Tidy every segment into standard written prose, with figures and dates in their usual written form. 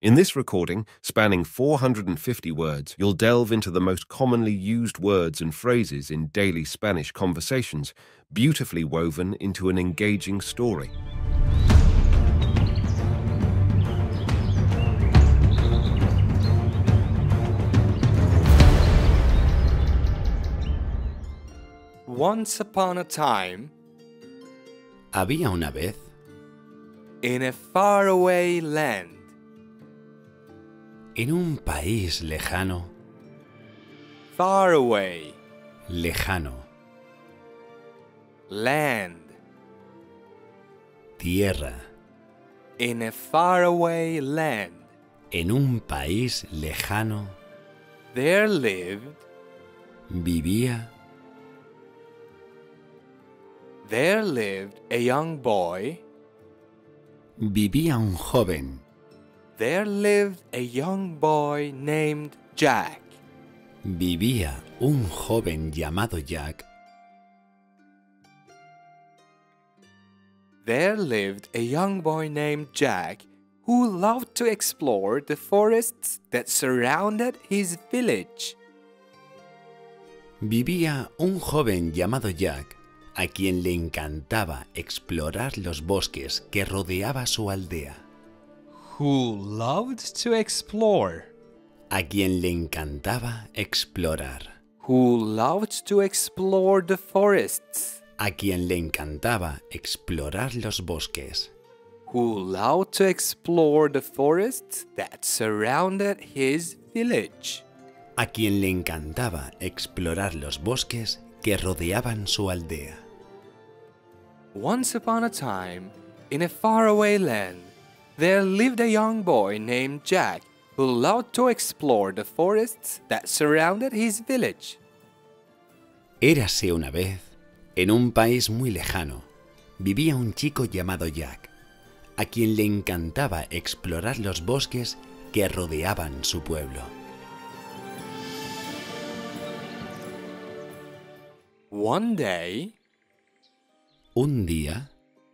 In this recording, spanning 450 words, you'll delve into the most commonly used words and phrases in daily Spanish conversations, beautifully woven into an engaging story. Once upon a time, Había una vez, in a faraway land, en un país lejano, faraway, lejano, land, tierra, in a faraway land, en un país lejano, there lived vivía a young boy, vivía un joven, there lived a young boy named Jack. vivía un joven llamado Jack, There lived a young boy named Jack who loved to explore the forests that surrounded his village. vivía un joven llamado Jack, a quien le encantaba explorar los bosques que rodeaba su aldea, Who loved to explore. a quien le encantaba explorar, Who loved to explore the forests. a quien le encantaba explorar los bosques, Who loved to explore the forests that surrounded his village. a quien le encantaba explorar los bosques que rodeaban su aldea. Once upon a time, in a faraway land, there lived a young boy named Jack who loved to explore the forests that surrounded his village. Érase una vez, en un país muy lejano, vivía un chico llamado Jack, a quien le encantaba explorar los bosques que rodeaban su pueblo. One day, Un día,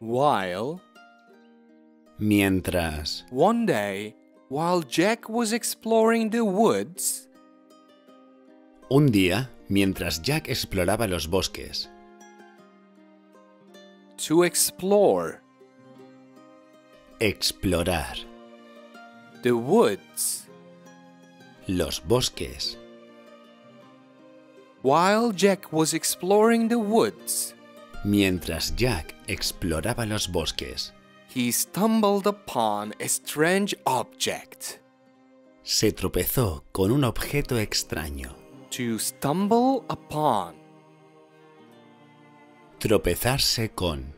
mientras while Jack was exploring the woods, mientras Jack exploraba los bosques, to explore explorar the woods, los bosques, while Jack was exploring the woods, mientras Jack exploraba los bosques, he stumbled upon a strange object. se tropezó con un objeto extraño. To stumble upon. Tropezarse con.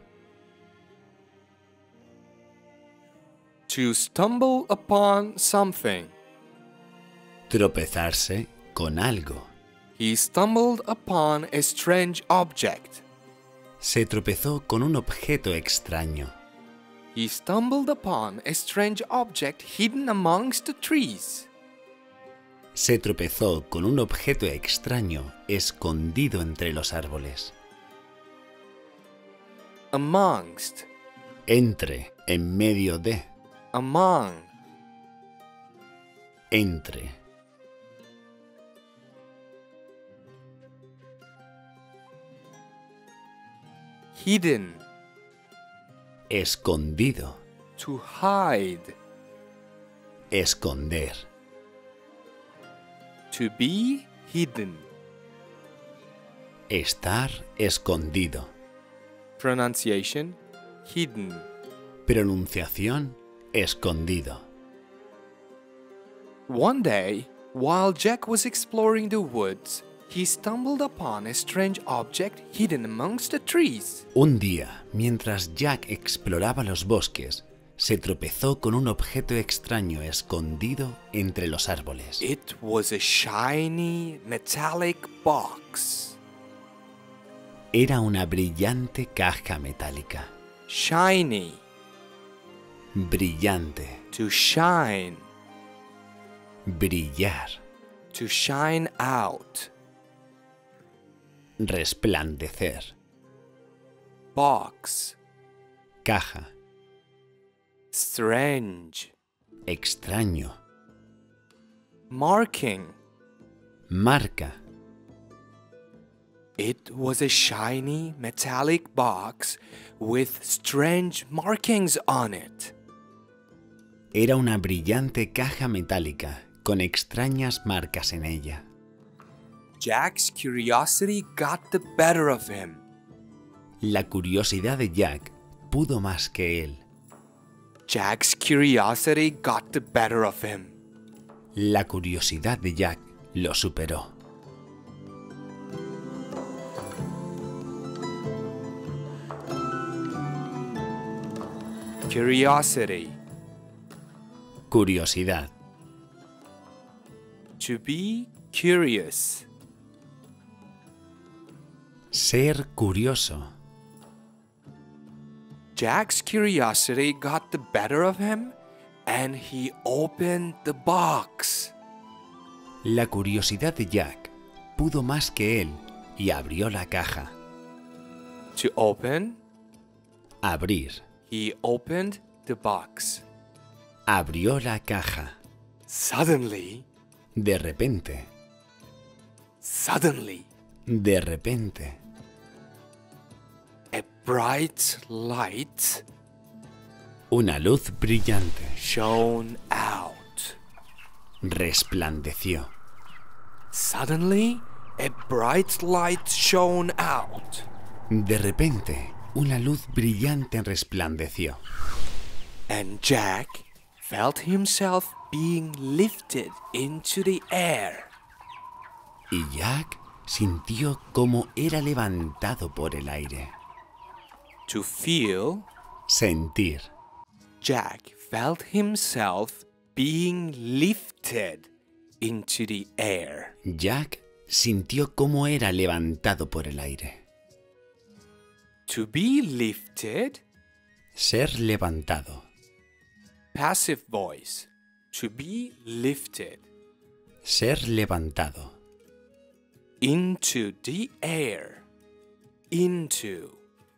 To stumble upon something. Tropezarse con algo. He stumbled upon a strange object. Se tropezó con un objeto extraño. He stumbled upon a strange object hidden amongst the trees. Se tropezó con un objeto extraño escondido entre los árboles. Amongst. Entre, en medio de. Among. Entre. Hidden. Escondido. To hide. Esconder. To be hidden. Estar escondido. Pronunciation. Hidden. Pronunciación. Escondido. One day, while Jack was exploring the woods, he stumbled upon a strange object hidden amongst the trees. Un día, mientras Jack exploraba los bosques, se tropezó con un objeto extraño escondido entre los árboles. It was a shiny, metallic box. Era una brillante caja metálica. Shiny. Brillante. To shine. Brillar. To shine out. Resplandecer. Box. Caja. Strange. extraño, marking. marca. It was a shiny metallic box with strange markings on it. Era una brillante caja metálica con extrañas marcas en ella. Jack's curiosity got the better of him. La curiosidad de Jack pudo más que él. Jack's curiosity got the better of him. La curiosidad de Jack lo superó. Curiosity. Curiosidad. To be curious. Ser curioso. Jack's curiosity got the better of him and he opened the box. La curiosidad de Jack pudo más que él y abrió la caja. To open, Abrir. he opened the box. Abrió la caja. Suddenly, De repente. suddenly, De repente. a bright light Una luz brillante shone out. resplandeció. Suddenly, a bright light shone out. De repente, una luz brillante resplandeció. And Jack felt himself being lifted into the air. Y Jack sintió cómo era levantado por el aire. To feel, Sentir. Jack felt himself being lifted into the air. Jack sintió cómo era levantado por el aire. To be lifted, Ser levantado. passive voice. To be lifted Ser levantado. into the air. Into.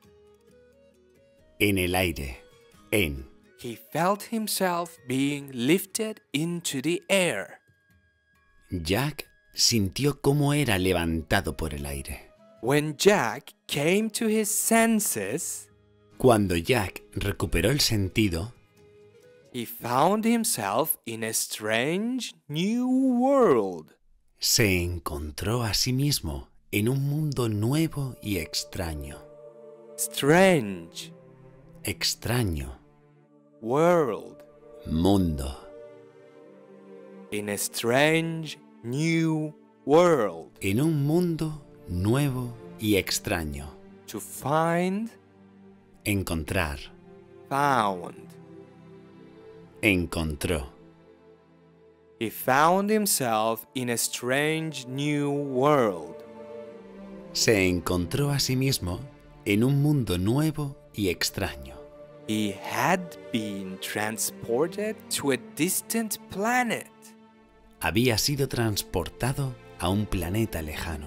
En el aire. En. He felt himself being lifted into the air. Jack sintió cómo era levantado por el aire. When Jack came to his senses, Cuando Jack recuperó el sentido, he found himself in a strange new world. se encontró a sí mismo en un mundo nuevo y extraño. Strange Extraño. world. Mundo. In a strange new world. En un mundo nuevo y extraño. To find, Encontrar. found. Encontró. He found himself in a strange new world. Se encontró a sí mismo en un mundo nuevo y extraño. He had been transported to a distant planet. Había sido transportado a un planeta lejano.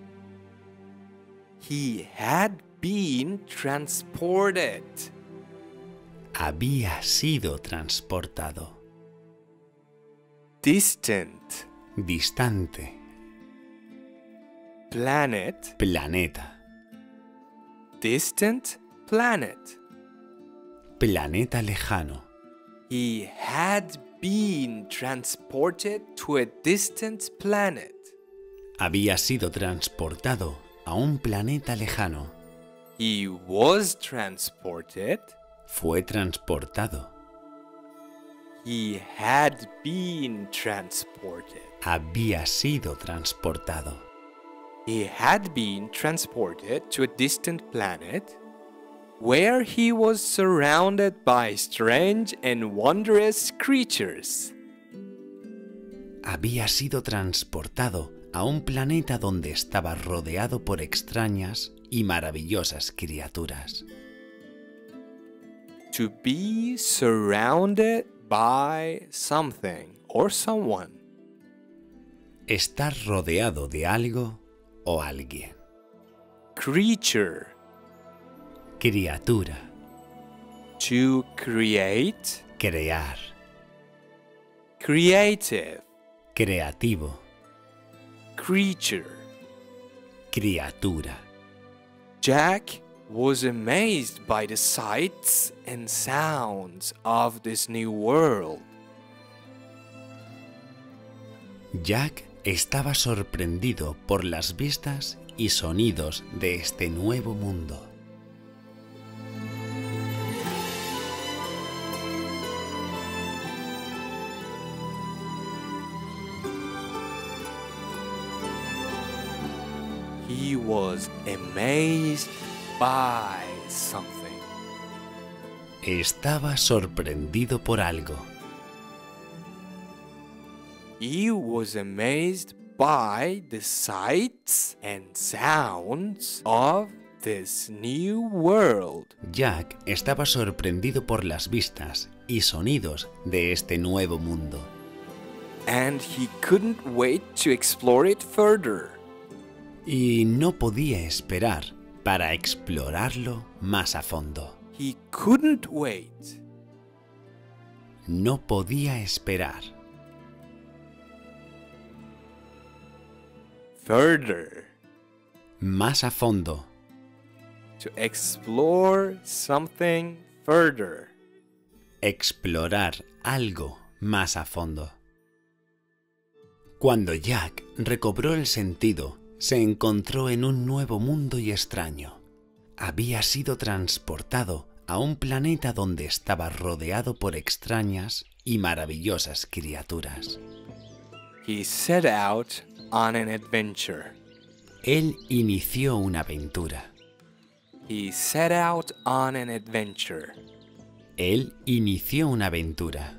He had been transported. Había sido transportado. Distant Distante. planet. Planeta. Distant planet. Planeta lejano. He had been transported to a distant planet. Había sido transportado a un planeta lejano. He was transported. Fue transportado. He had been transported. Había sido transportado. He had been transported to a distant planet where he was surrounded by strange and wondrous creatures. Había sido transportado a un planeta donde estaba rodeado por extrañas y maravillosas criaturas. To be surrounded by something or someone. Estar rodeado de algo o alguien. Creature. Criatura. To create. Crear. creative, creativo, creature. criatura. Jack was amazed by the sights and sounds of this new world. Jack estaba sorprendido por las vistas y sonidos de este nuevo mundo. He was amazed by something. Estaba sorprendido por algo. He was amazed by the sights and sounds of this new world. Jack estaba sorprendido por las vistas y sonidos de este nuevo mundo. And he couldn't wait to explore it further. Y no podía esperar para explorarlo más a fondo. He couldn't wait. No podía esperar. Further. Más a fondo. To explore something further. Explorar algo más a fondo. Cuando Jack recobró el sentido, se encontró en un nuevo mundo y extraño. Había sido transportado a un planeta donde estaba rodeado por extrañas y maravillosas criaturas. He set out on an adventure. Él inició una aventura. He set out on an adventure. Él inició una aventura.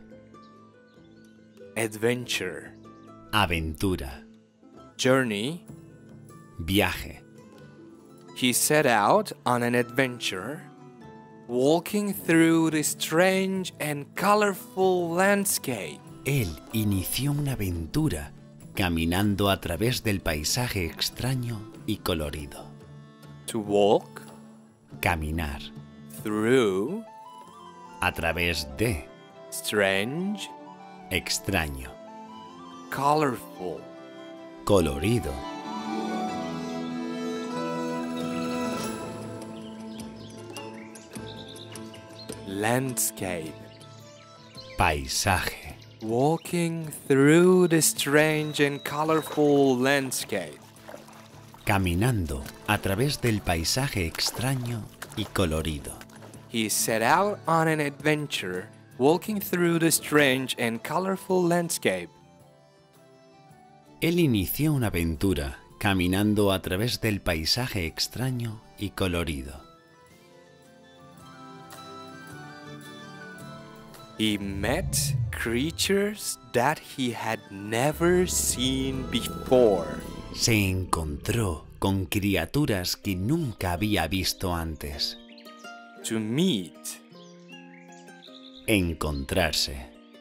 Adventure. Aventura. Journey. Viaje. He set out on an adventure, walking through the strange and colorful landscape. Él inició una aventura caminando a través del paisaje extraño y colorido. To walk Caminar through a través de strange, extraño, colorful, colorido. landscape. Paisaje. Walking through the strange and colorful landscape. Caminando a través del paisaje extraño y colorido. He set out on an adventure, walking through the strange and colorful landscape. Él inició una aventura caminando a través del paisaje extraño y colorido. He met creatures that he had never seen before. Se encontró con criaturas que nunca había visto antes. To meet, Encontrarse.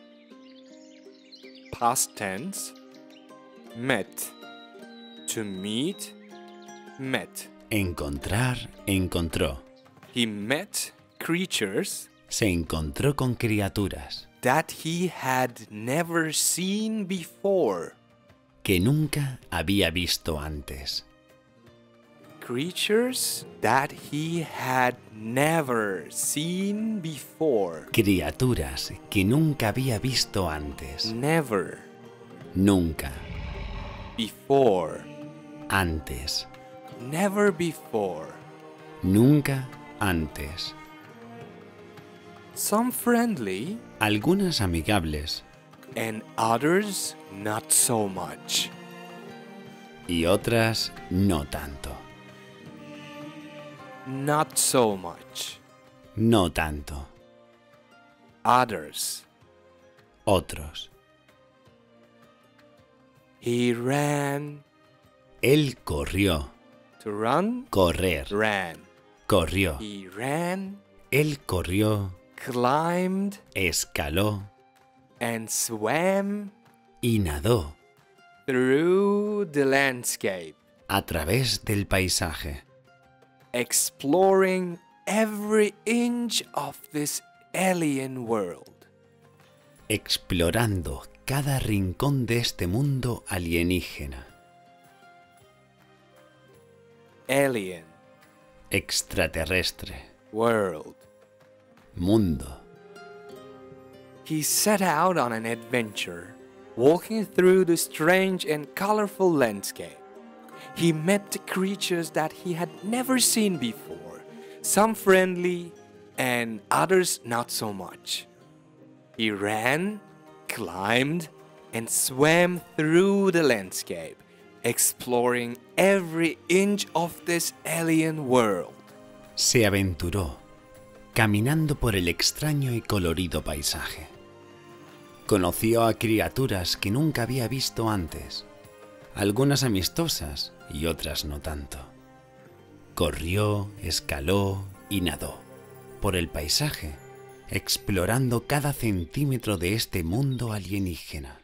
past tense, met. To meet, met. Encontrar, encontró. He met creatures Se encontró con criaturas that he had never seen before. que nunca había visto antes. Creatures that he had never seen before. Criaturas que nunca había visto antes. Never Nunca. before. Antes. Never before. Nunca antes. Some friendly Algunas amigables and others not so much. y otras no tanto. Not so much. No tanto. Others. Otros. He ran. Él corrió. To run, Correr. ran. Corrió. He ran, Él corrió. climbed, Escaló. and swam Y nadó through the landscape, a través del paisaje, exploring every inch of this alien world. explorando cada rincón de este mundo alienígena. Alien. Extraterrestre. World. Mundo. He set out on an adventure, walking through the strange and colorful landscape. He met the creatures that he had never seen before, some friendly and others not so much. He ran, climbed, and swam through the landscape, exploring every inch of this alien world. Se aventuró, caminando por el extraño y colorido paisaje. Conoció a criaturas que nunca había visto antes, algunas amistosas y otras no tanto. Corrió, escaló y nadó por el paisaje, explorando cada centímetro de este mundo alienígena.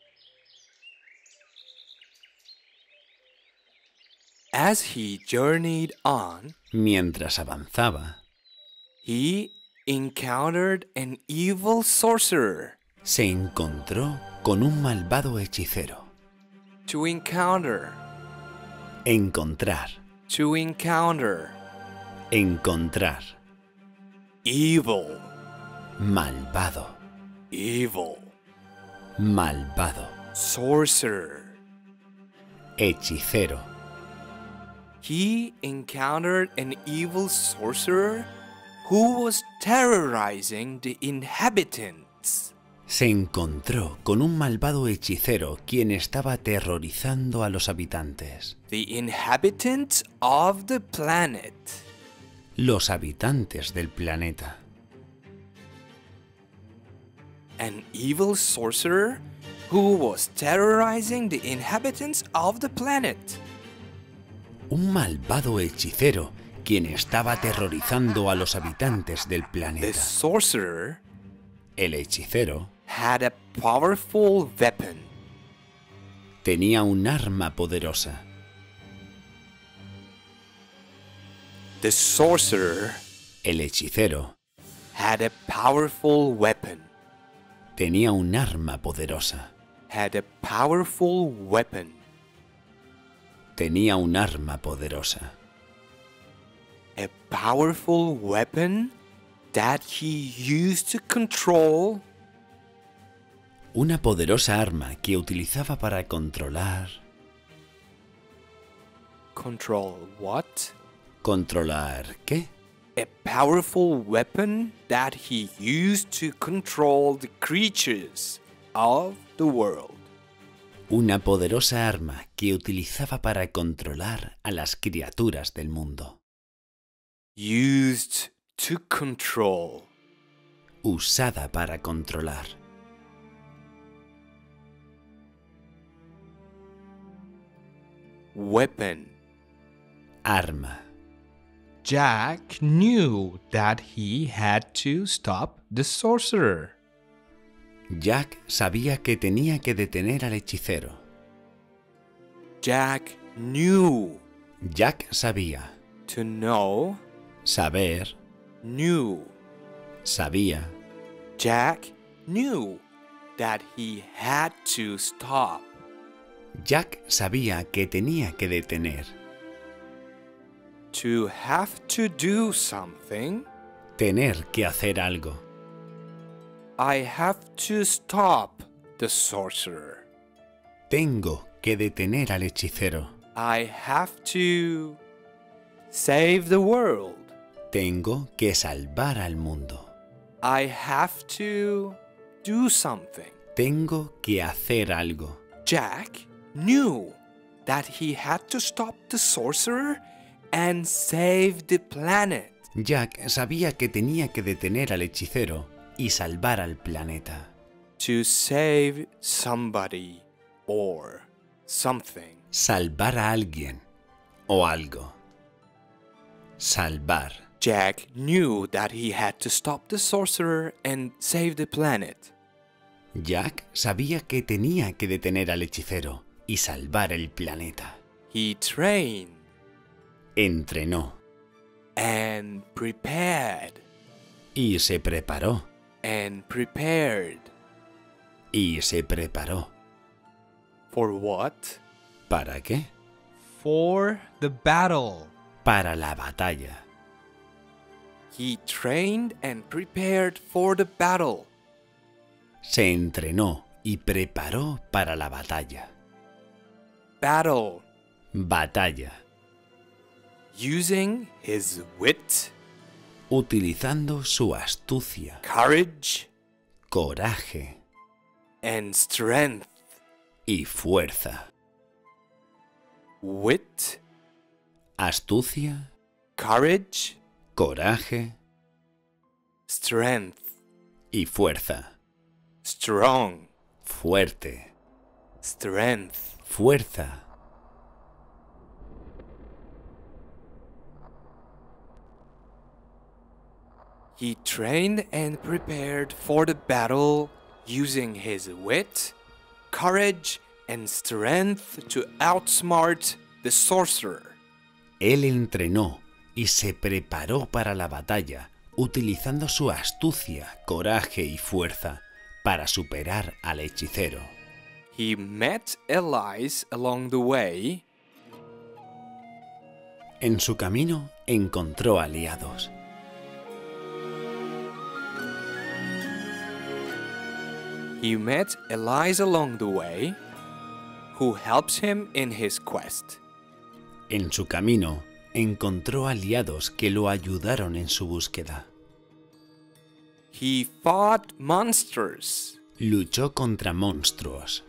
As he journeyed on, Mientras avanzaba, he encountered an evil sorcerer. se encontró con un malvado hechicero. To encounter, Encontrar, to encounter. encontrar, Evil, malvado, evil. malvado, Sorcerer. hechicero. He encountered an evil sorcerer who was terrorizing the inhabitants. Se encontró con un malvado hechicero quien estaba aterrorizando a los habitantes. The inhabitants of the planet. Los habitantes del planeta. An evil sorcerer who was terrorizing the inhabitants of the planet. Un malvado hechicero quien estaba aterrorizando a los habitantes del The planeta. sorcerer El hechicero had a powerful weapon. tenía un arma poderosa. The sorcerer El hechicero had a powerful weapon. tenía un arma poderosa. Had a powerful weapon. Tenía un arma poderosa. A powerful weapon that he used to control. Una poderosa arma que utilizaba para controlar. Control what? ¿Controlar qué? A powerful weapon that he used to control the creatures of the world. Una poderosa arma que utilizaba para controlar a las criaturas del mundo. Used to control. Usada para controlar. Weapon. Arma. Jack knew that he had to stop the sorcerer. Jack sabía que tenía que detener al hechicero. Jack knew. Jack sabía. To know. Saber. Knew. Sabía. Jack knew that he had to stop. Jack sabía que tenía que detener. To have to do something. Tener que hacer algo. I have to stop the sorcerer. Tengo que detener al hechicero. I have to save the world. Tengo que salvar al mundo. I have to do something. Tengo que hacer algo. Jack knew that he had to stop the sorcerer and save the planet. Jack sabía que tenía que detener al hechicero y salvar al planeta. To save somebody or something. Salvar a alguien o algo. Salvar. Jack knew that he had to stop the sorcerer and save the planet. Jack sabía que tenía que detener al hechicero y salvar el planeta. He trained Entrenó and prepared y se preparó and prepared. y se preparó. For what? ¿Para qué? For the battle. Para la batalla. He trained and prepared for the battle. Se entrenó y preparó para la batalla. Battle. Batalla. Using his wit, Utilizando su astucia, courage, coraje and strength. y fuerza. Wit, Astucia, courage, coraje strength. y fuerza. Strong, Fuerte. strength. Fuerza. He trained and prepared for the battle using his wit, courage, and strength to outsmart the sorcerer. Él entrenó y se preparó para la batalla utilizando su astucia, coraje y fuerza para superar al hechicero. He met allies along the way. En su camino encontró aliados. He met allies along the way who helps him in his quest. En su camino encontró aliados que lo ayudaron en su búsqueda. He fought monsters. Luchó contra monstruos.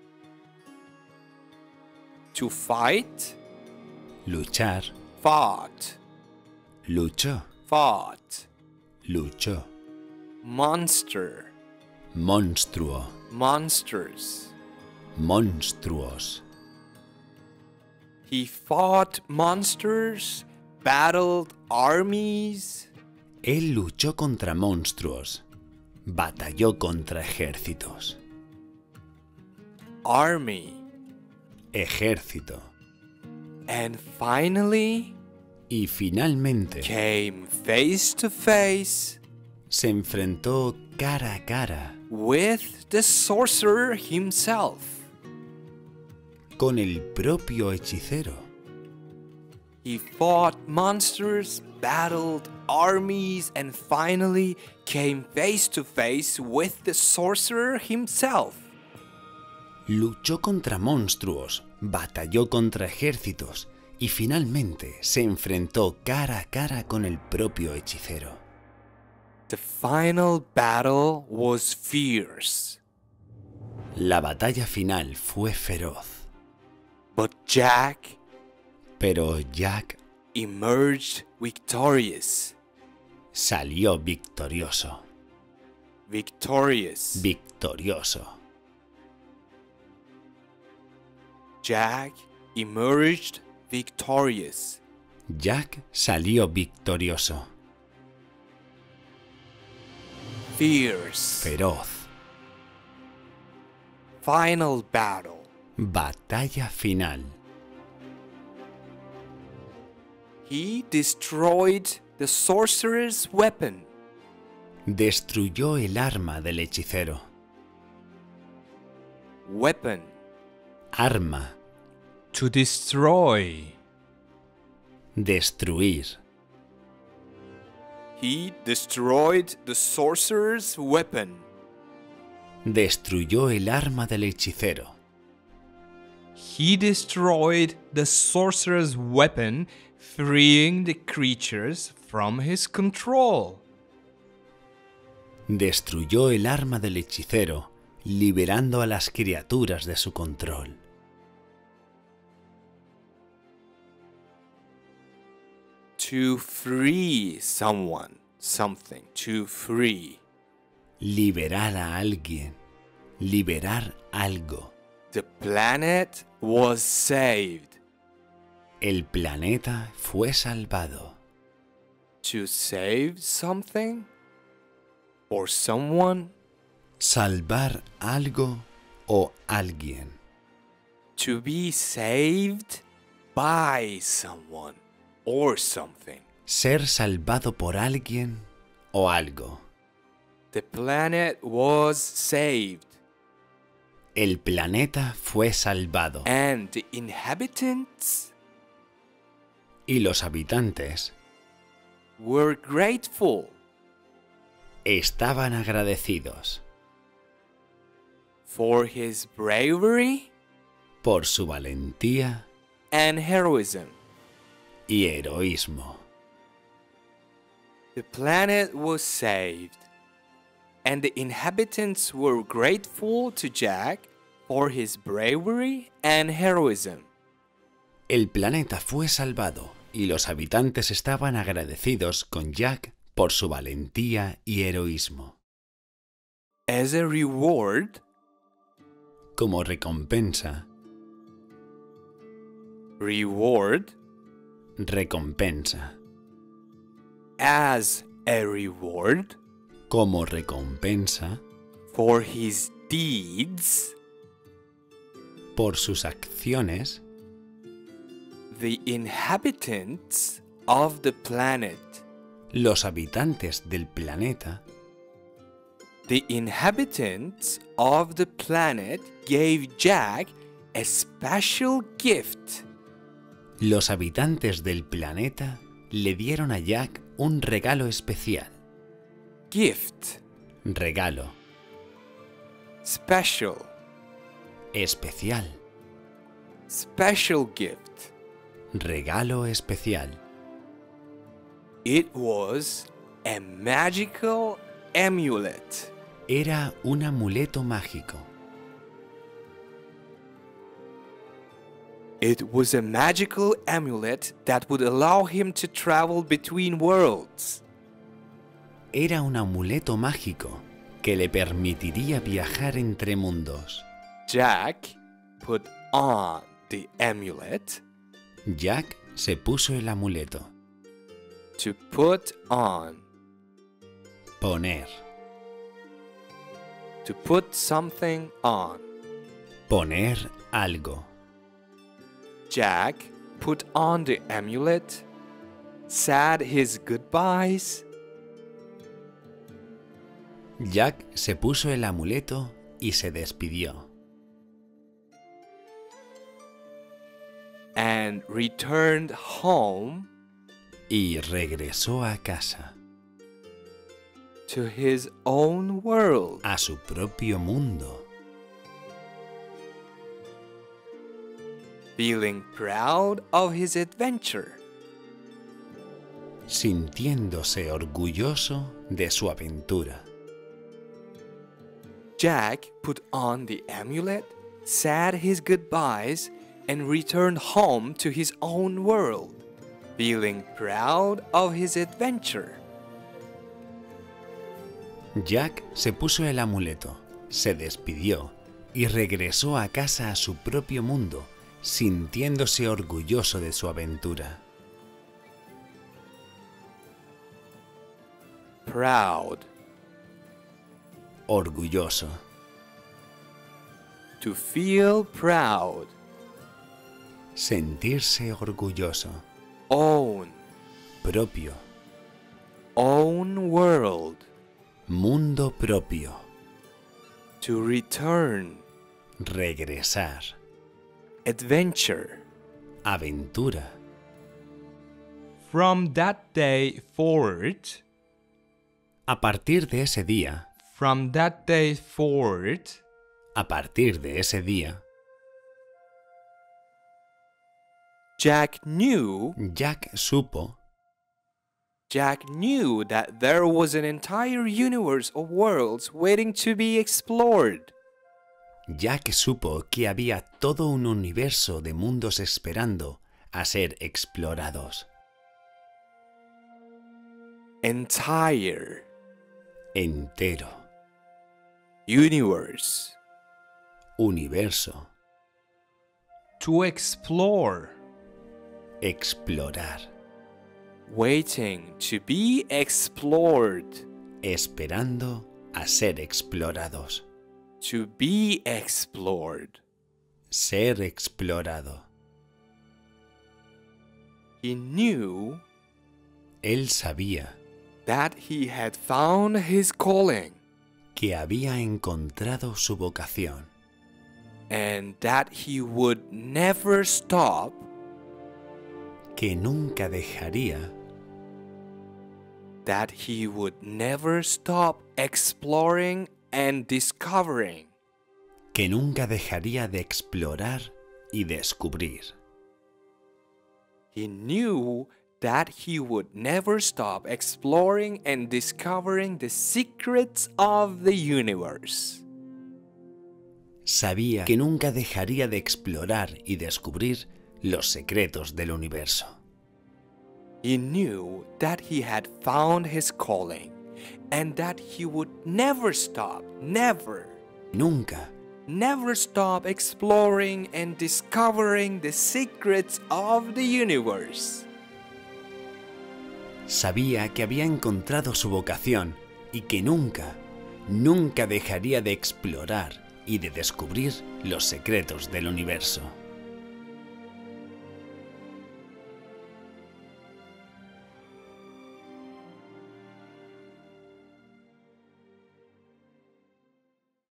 To fight, Luchar. fought, Luchó. fought. Luchó. Monster, Monstruo. monsters. Monstruos. He fought monsters, battled armies. Él luchó contra monstruos. Batalló contra ejércitos. Army. Ejército. And finally Y finalmente came face to face se enfrentó cara a cara with the sorcerer himself. con el propio hechicero. He fought monsters, battled armies, and finally came face to face with the sorcerer himself. Luchó contra monstruos, batalló contra ejércitos y finalmente se enfrentó cara a cara con el propio hechicero. The final battle was fierce, La batalla final fue feroz, but Jack pero Jack emerged victorious. salió victorioso. Victorious. Victorioso. Jack emerged victorious. Jack salió victorioso. Fierce. Feroz. Final battle. Batalla final. He destroyed the sorcerer's weapon. Destruyó el arma del hechicero. Weapon. Arma. To destroy. Destruir. He destroyed the sorcerer's weapon. Destruyó el arma del hechicero. He destroyed the sorcerer's weapon, freeing the creatures from his control. Destruyó el arma del hechicero, liberando a las criaturas de su control. To free someone, something, to free. Liberar a alguien. Liberar algo. The planet was saved. El planeta fue salvado. To save something or someone. Salvar algo o alguien. To be saved by someone or something. Ser salvado por alguien o algo. The planet was saved. El planeta fue salvado and the inhabitants y los habitantes were grateful estaban agradecidos for his bravery por su valentía and heroism. y heroísmo. The planet was saved, and the inhabitants were grateful to Jack for his bravery and heroism. El planeta fue salvado y los habitantes estaban agradecidos con Jack por su valentía y heroísmo. As a reward, Como recompensa, recompensa. as a reward Como recompensa for his deeds, por sus acciones, the inhabitants of the planet, los habitantes del planeta the inhabitants of the planet gave Jack a special gift. Los habitantes del planeta le dieron a Jack un regalo especial. Gift, Regalo, special, especial, special gift. regalo especial. It was a magical amulet. Era un amuleto mágico. It was a magical amulet that would allow him to travel between worlds. Era un amuleto mágico que le permitiría viajar entre mundos. Jack put on the amulet. Jack se puso el amuleto. To put on. Poner. To put something on. Poner algo. Jack put on the amulet, said his goodbyes, Jack se puso el amuleto y se despidió. and returned home Y regresó a casa, to his own world. a su propio mundo, Feeling proud of his adventure. sintiéndose orgulloso de su aventura. Jack put on the amulet, said his goodbyes, and returned home to his own world, feeling proud of his adventure. Jack se puso el amuleto, se despidió y regresó a casa a su propio mundo, sintiéndose orgulloso de su aventura. Proud, Orgulloso, to feel proud. sentirse orgulloso, Own, propio, own world. mundo propio, To return, regresar, adventure. aventura. From that day forward, A partir de ese día, from that day forward, a partir de ese día, Jack knew Jack supo that there was an entire universe of worlds waiting to be explored. Jack supo que había todo un universo de mundos esperando a ser explorados. Entire Entero, universe. universo, to explore, explorar, Waiting to be explored. esperando a ser explorados, To be explored. ser explorado. He knew Él sabía that he had found his calling. que había encontrado su vocación. and that he would never stop, que nunca dejaría, that he would never stop exploring and discovering, que nunca dejaría de explorar y descubrir. He knew that he would never stop exploring and discovering the secrets of the universe. Sabía que nunca dejaría de explorar y descubrir los secretos del universo. He knew that he had found his calling and that he would never stop, never stop exploring and discovering the secrets of the universe. Sabía que había encontrado su vocación y que nunca dejaría de explorar y de descubrir los secretos del universo.